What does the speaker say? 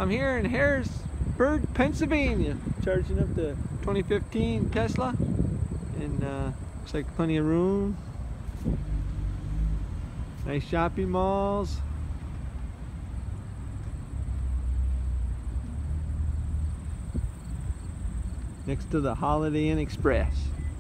I'm here in Harrisburg, Pennsylvania, charging up the 2015 Tesla, and looks like plenty of room. Nice shopping malls. Next to the Holiday Inn Express.